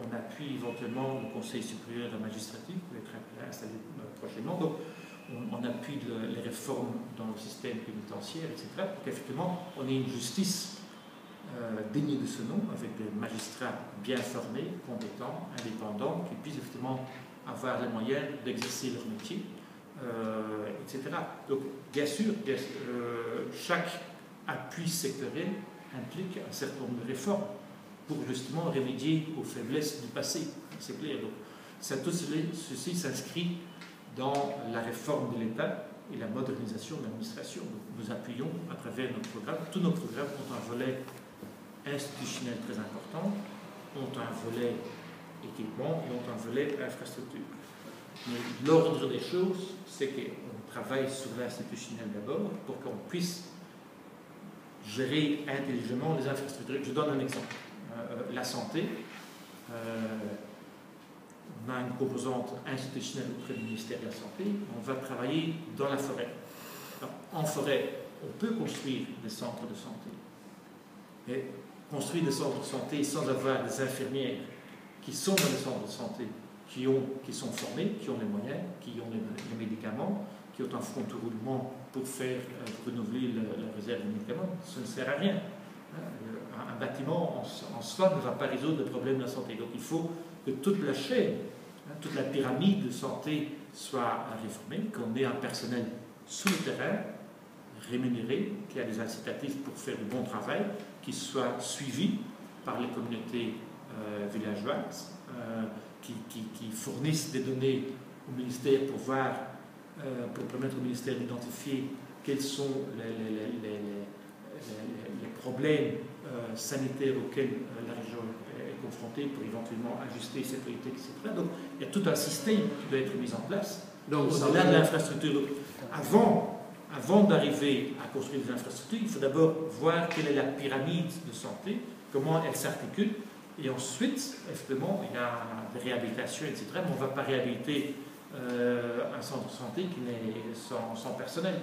on appuie éventuellement le Conseil supérieur de la magistrature, qui va être installé prochainement. Donc, on appuie les réformes dans le système pénitentiaire, etc., pour qu'effectivement, on ait une justice digne de ce nom, avec des magistrats bien formés, compétents, indépendants, qui puissent effectivement avoir les moyens d'exercer leur métier, etc. Donc, bien sûr, chaque appui sectoriel implique un certain nombre de réformes pour justement remédier aux faiblesses du passé, c'est clair. Donc, tout ceci s'inscrit dans la réforme de l'État et la modernisation de l'administration. Nous appuyons à travers notre programme. Tous nos programmes ont un volet institutionnel très important, ont un volet équipement et ont un volet infrastructure. Mais l'ordre des choses, c'est qu'on travaille sur l'institutionnel d'abord pour qu'on puisse gérer intelligemment les infrastructures. Je donne un exemple. La santé, on a une composante institutionnelle auprès du ministère de la Santé, on va travailler dans la forêt. Alors, en forêt, on peut construire des centres de santé. Mais construire des centres de santé sans avoir des infirmières qui sont dans les centres de santé, qui sont formés, qui ont les moyens, qui ont les médicaments, qui ont un fonds de roulement pour faire renouveler la réserve de médicaments, ça ne sert à rien. Un bâtiment en soi ne va pas résoudre le problème de la santé. Donc il faut que toute la chaîne, toute la pyramide de santé soit réformée, qu'on ait un personnel sur le terrain, rémunéré, qui a des incitatifs pour faire du bon travail, qui soit suivi par les communautés villageoises, qui fournissent des données au ministère pour permettre au ministère d'identifier quels sont les problèmes sanitaires auxquels la région est confrontée pour éventuellement ajuster ses priorités, etc. Donc il y a tout un système qui doit être mis en place. Donc au-delà de l'infrastructure. Avant d'arriver à construire des infrastructures, il faut d'abord voir quelle est la pyramide de santé, comment elle s'articule, et ensuite, effectivement, il y a des réhabilitations, etc. Mais on ne va pas réhabiliter un centre de santé qui n'est sans personnel.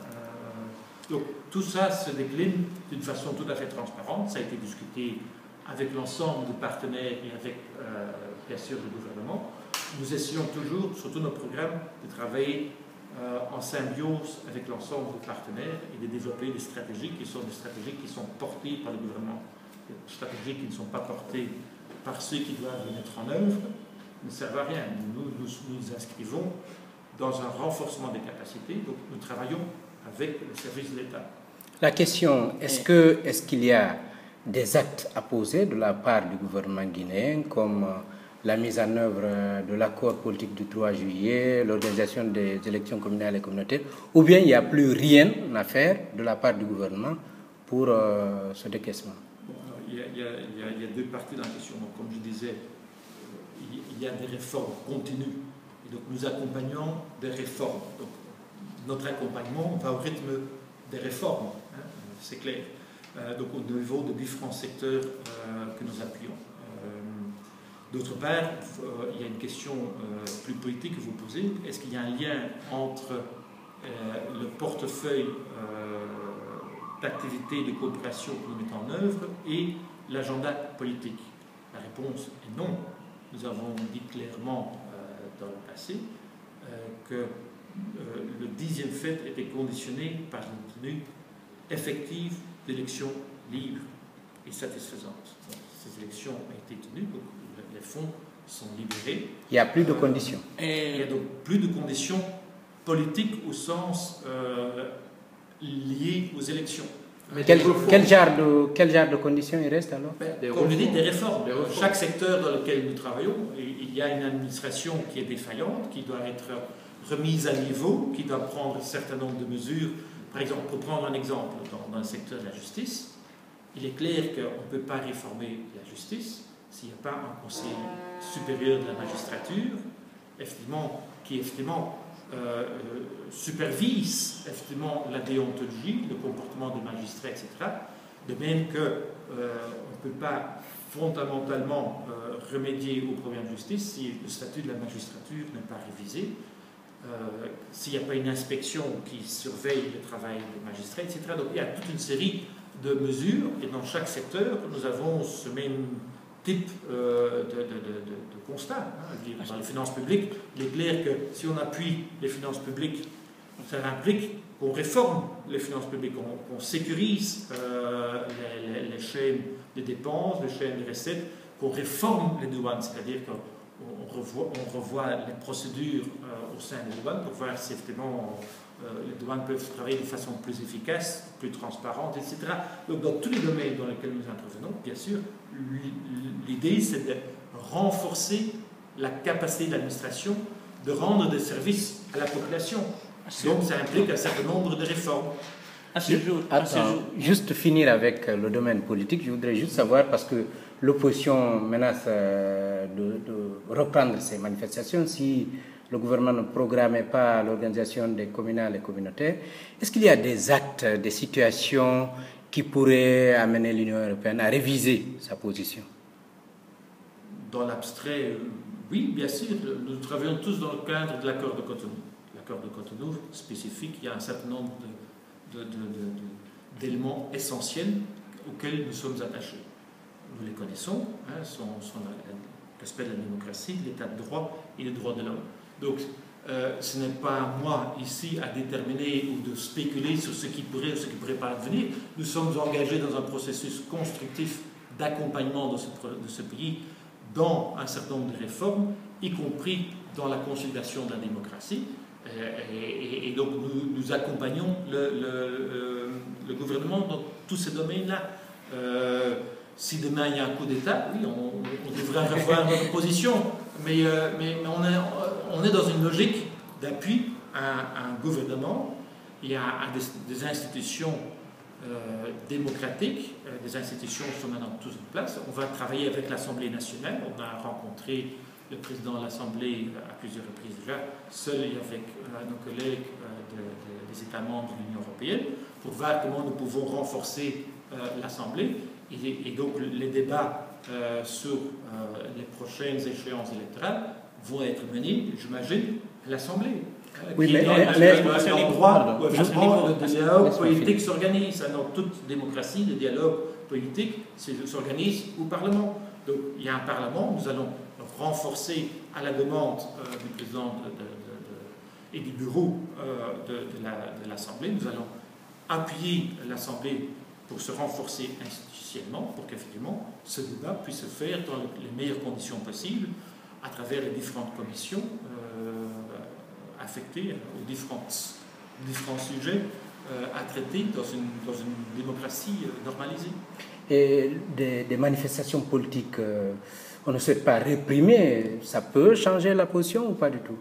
Donc tout ça se décline d'une façon tout à fait transparente. Ça a été discuté avec l'ensemble des partenaires et avec, bien sûr, le gouvernement. Nous essayons toujours, sur tous nos programmes, de travailler en symbiose avec l'ensemble des partenaires et de développer des stratégies qui sont portées par le gouvernement. Des stratégies qui ne sont pas portées par ceux qui doivent les mettre en œuvre ne servent à rien. Nous inscrivons dans un renforcement des capacités, donc nous travaillons avec le service de l'État. La question, est-ce qu'il y a des actes à poser de la part du gouvernement guinéen, comme la mise en œuvre de l'accord politique du 3 juillet, l'organisation des élections communales et communautaires, ou bien il n'y a plus rien à faire de la part du gouvernement pour ce décaissement? Il y a deux parties dans la question. Donc, comme je disais, il y a des réformes continues. Et donc nous accompagnons des réformes. Donc, notre accompagnement va au rythme des réformes, hein, c'est clair. Donc au niveau de différents secteurs que nous appuyons. D'autre part, il y a une question plus politique que vous posez. Est-ce qu'il y a un lien entre le portefeuille d'activités de coopération que nous mettons en œuvre et l'agenda politique? La réponse est non. Nous avons dit clairement dans le passé que le 10e FED était conditionné par une tenue effective d'élections libres et satisfaisantes. Donc, ces élections ont été tenues, donc les fonds sont libérés. Il n'y a plus de conditions. Il n'y a donc plus de conditions politiques au sens lié aux élections. Mais quel genre de conditions il reste alors? Comme je dis, des réformes. Chaque secteur dans lequel nous travaillons, il y a une administration qui est défaillante, qui doit être remise à niveau, qui doit prendre un certain nombre de mesures. Par exemple, pour prendre un exemple, dans le secteur de la justice, il est clair qu'on ne peut pas réformer la justice s'il n'y a pas un conseil supérieur de la magistrature, effectivement, qui effectivement supervise effectivement la déontologie, le comportement des magistrats, etc. De même qu'on ne peut pas fondamentalement remédier aux problèmes de justice si le statut de la magistrature n'est pas révisé, s'il n'y a pas une inspection qui surveille le travail des magistrats, etc. Donc il y a toute une série de mesures, et dans chaque secteur, nous avons ce même type constat. Hein. Je veux dire, dans les finances publiques, il est clair que si on appuie les finances publiques, ça implique qu'on réforme les finances publiques, qu'on sécurise les chaînes de dépenses, les chaînes de recettes, qu'on réforme les douanes, c'est-à-dire qu'on revoit les procédures au sein des douanes pour voir si effectivement les douanes peuvent travailler de façon plus efficace, plus transparente, etc. Donc dans tous les domaines dans lesquels nous intervenons, bien sûr, l'idée c'est de renforcer la capacité de l'administration de rendre des services à la population. Donc ça implique un certain nombre de réformes. Juste finir avec le domaine politique, je voudrais juste savoir, parce que l'opposition menace de reprendre ces manifestations si le gouvernement ne programmait pas l'organisation des communales et communautaires. Est-ce qu'il y a des actes, des situations qui pourraient amener l'Union européenne à réviser sa position? Dans l'abstrait, oui, bien sûr. Nous travaillons tous dans le cadre de l'accord de Cotonou. L'accord de Cotonou spécifique, il y a un certain nombre d'éléments essentiels auxquels nous sommes attachés. Nous les connaissons, hein, sont l'aspect de la démocratie, l'état de droit et les droits de l'homme. Donc, ce n'est pas à moi ici à déterminer ou de spéculer sur ce qui pourrait ou ce qui ne pourrait pas advenir. Nous sommes engagés dans un processus constructif d'accompagnement de ce pays dans un certain nombre de réformes, y compris dans la consolidation de la démocratie. Et donc nous accompagnons le gouvernement dans tous ces domaines-là. Si demain il y a un coup d'État, oui, on devrait revoir notre position, mais on est dans une logique d'appui à un gouvernement et à des institutions démocratiques. Des institutions sont maintenant toutes en place. On va travailler avec l'Assemblée nationale. On a rencontré le président de l'Assemblée à plusieurs reprises déjà, seul et avec nos collègues des États membres de l'Union européenne, pour voir comment nous pouvons renforcer l'Assemblée. Et donc les débats sur les prochaines échéances électorales vont être menés, j'imagine, à l'Assemblée. Oui, mais c'est l'endroit où effectivement le dialogue politique s'organise. Dans toute démocratie, le dialogue politique s'organise au Parlement. Donc il y a un Parlement, nous allons renforcer à la demande du président et du bureau de l'Assemblée. Nous allons appuyer l'Assemblée pour se renforcer institutionnellement, pour qu'effectivement ce débat puisse se faire dans les meilleures conditions possibles à travers les différentes commissions affectées aux différents sujets à traiter dans une démocratie normalisée. Et des manifestations politiques, on ne souhaite pas réprimer, ça peut changer la position ou pas du tout?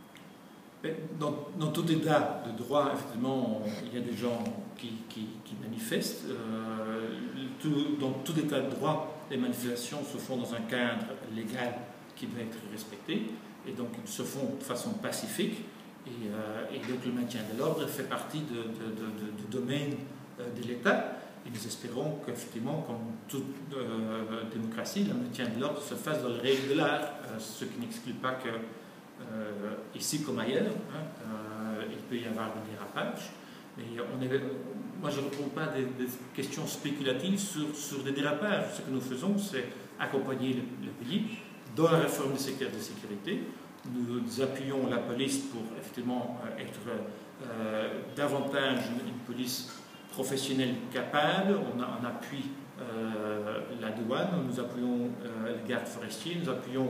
Dans tout état de droit, effectivement, il y a des gens qui manifestent. Dans tout état de droit, les manifestations se font dans un cadre légal qui doit être respecté, et donc ils se font de façon pacifique, et donc le maintien de l'ordre fait partie du domaine de l'État. Et nous espérons qu'effectivement, comme toute démocratie, le maintien de l'ordre se fasse dans les règles de l'art, ce qui n'exclut pas que ici comme ailleurs, il peut y avoir des dérapages. Mais moi, je ne réponds pas des questions spéculatives sur des dérapages. Ce que nous faisons, c'est accompagner le pays dans la réforme du secteur de sécurité. Nous appuyons la police pour effectivement être davantage une police professionnelle capable. On appuie la douane, nous appuyons les gardes forestiers, nous appuyons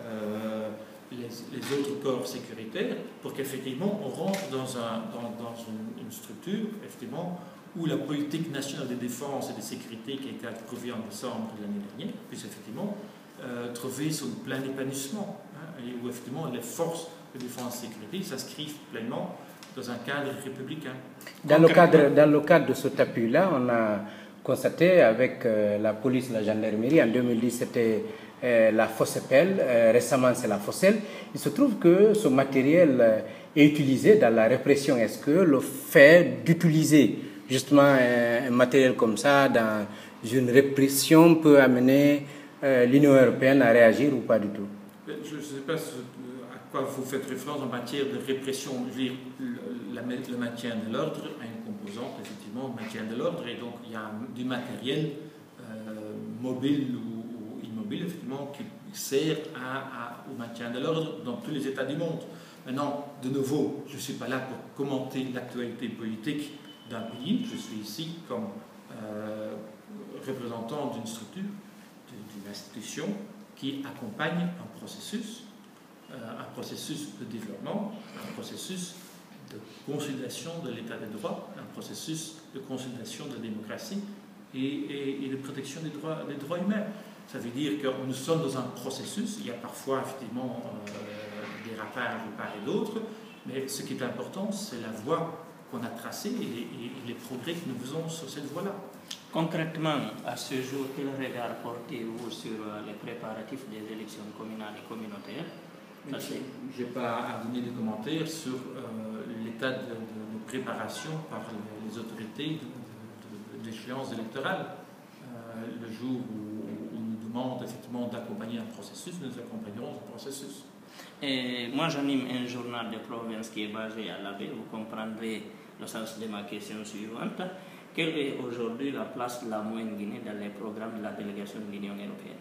les autres corps sécuritaires pour qu'effectivement on rentre dans une structure effectivement où la politique nationale de défense et de sécurité qui a été approuvée en décembre de l'année dernière puisse effectivement trouver son plein épanouissement, et où effectivement les forces de défense et de sécurité s'inscrivent pleinement dans un cadre républicain. Dans le cadre de cet appui-là, on a constaté avec la police et la gendarmerie, en 2010 c'était la Fossepel, récemment c'est la Fossel. Il se trouve que ce matériel est utilisé dans la répression. Est-ce que le fait d'utiliser justement un matériel comme ça dans une répression peut amener l'Union européenne à réagir ou pas du tout? Je ne sais pas à quoi vous faites référence en matière de répression. Je veux dire, le maintien de l'ordre a une composante, effectivement, maintien de l'ordre, et donc il y a du matériel mobile ou immobile, effectivement, qui sert au maintien de l'ordre dans tous les États du monde. Maintenant, de nouveau, je ne suis pas là pour commenter l'actualité politique d'un pays, je suis ici comme représentant d'une structure, d'une institution qui accompagne un processus de développement, un processus de consolidation de l'état de droit, un processus de consolidation de la démocratie et de protection des droits humains. Ça veut dire que nous sommes dans un processus, il y a parfois effectivement des rapages de part et d'autre, mais ce qui est important, c'est la voie qu'on a tracée et les progrès que nous faisons sur cette voie-là. Concrètement, à ce jour, quel regard portez-vous sur les préparatifs des élections communales et communautaires? Je n'ai pas à donner des commentaires sur l'état de préparation par les autorités d'échéance électorale. Le jour où on nous demande effectivement d'accompagner un processus, nous accompagnerons ce processus. Et moi, j'anime un journal de province qui est basé à l'Abbé. Vous comprendrez le sens de ma question suivante. Quelle est aujourd'hui la place de la Moyenne-Guinée dans les programmes de la délégation de l'Union européenne?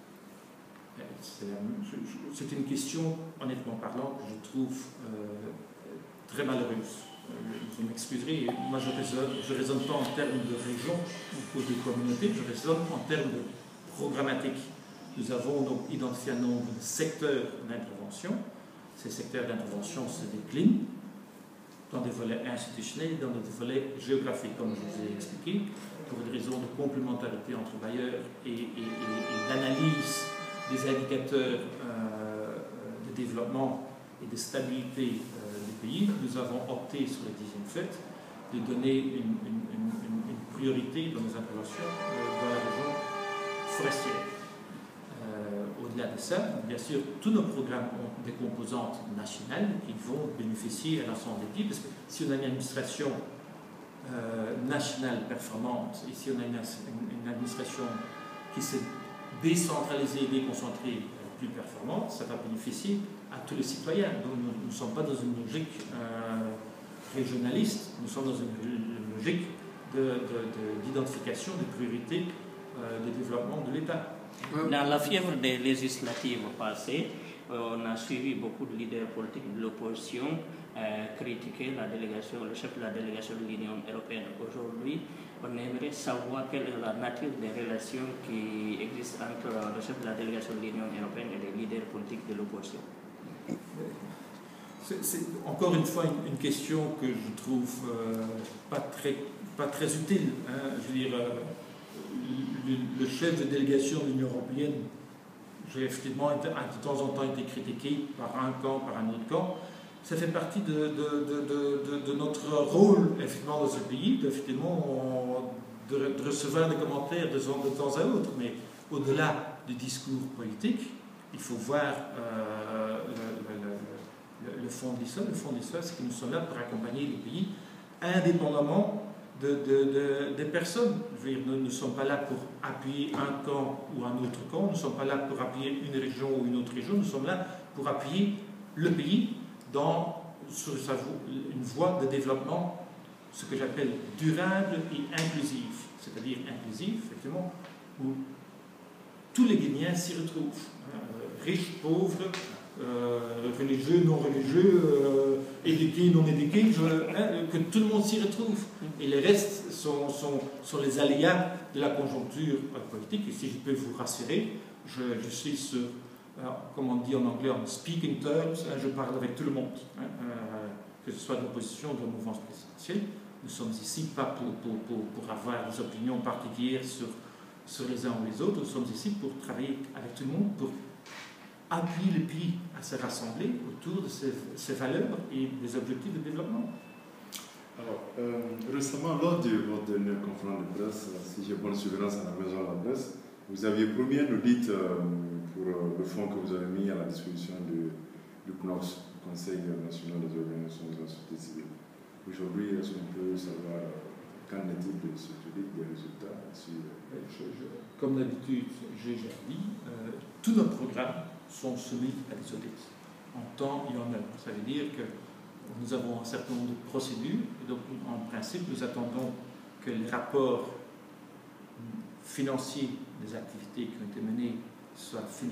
C'est une question, honnêtement parlant, que je trouve très malheureuse. Vous m'excuserez, moi je ne raisonne pas en termes de région ou de communauté, je raisonne en termes de programmatique. Nous avons donc identifié un nombre de secteurs d'intervention. Ces secteurs d'intervention se déclinent dans des volets institutionnels et dans des volets géographiques, comme je vous ai expliqué, pour des raisons de complémentarité entre bailleurs et d'analyse des indicateurs de développement et de stabilité du pays. Nous avons opté sur le 10e fait de donner une priorité dans nos interventions dans la région forestière. Au-delà de ça, bien sûr, tous nos programmes ont des composantes nationales qui vont bénéficier à l'ensemble des pays, parce que si on a une administration nationale performante, et si on a une administration qui s'est décentralisée, déconcentrée, plus performante, ça va bénéficier à tous les citoyens. Donc nous ne sommes pas dans une logique régionaliste, nous sommes dans une logique d'identification des priorités de développement de l'État. Dans la fièvre des législatives passées, on a suivi beaucoup de leaders politiques de l'opposition critiquer le chef de la délégation de l'Union européenne. Aujourd'hui, on aimerait savoir quelle est la nature des relations qui existent entre le chef de la délégation de l'Union européenne et les leaders politiques de l'opposition. C'est encore une fois une question que je trouve pas très utile. Hein. Je veux dire, le chef de délégation de l'Union européenne, j'ai effectivement de temps en temps été critiqué par un camp, par un autre camp. Ça fait partie de notre rôle effectivement dans ce pays, de recevoir des commentaires de temps à autre. Mais au-delà du discours politique, il faut voir le fond de l'histoire. Le fond de l'histoire, c'est que nous sommes là pour accompagner le pays indépendamment des personnes. Je veux dire, nous ne sommes pas là pour appuyer un camp ou un autre camp, nous ne sommes pas là pour appuyer une région ou une autre région, nous sommes là pour appuyer le pays sur une voie de développement, ce que j'appelle durable et inclusif, c'est-à-dire inclusif, effectivement, où tous les Guinéens s'y retrouvent, riches, pauvres, religieux, non religieux, éduqués, non éduqués, que tout le monde s'y retrouve. Et les restes sont les aléas de la conjoncture politique. Et si je peux vous rassurer, je suis sur, comme on dit en anglais, en speaking terms, je parle avec tout le monde, que ce soit de l'opposition ou de la mouvance présidentielle. Nous sommes ici pas pour avoir des opinions particulières sur les uns ou les autres, nous sommes ici pour travailler avec tout le monde, pour appuyer le pays à se rassembler autour de ses valeurs et des objectifs de développement. Alors, récemment, lors de votre dernière conférence de presse, si j'ai bonne surveillance à la maison de la presse, vous aviez promis un audit pour le fonds que vous avez mis à la disposition du CNOS, le Conseil national des organisations de la société civile. Aujourd'hui, est-ce qu'on peut savoir qu'en est-il de cet audit, des résultats Comme d'habitude, j'ai déjà dit, tous nos programmes sont soumis à des audits, en temps et en heure. Ça veut dire que nous avons un certain nombre de procédures, et donc en principe, nous attendons que les rapports financiers des activités qui ont été menées soient finalisés.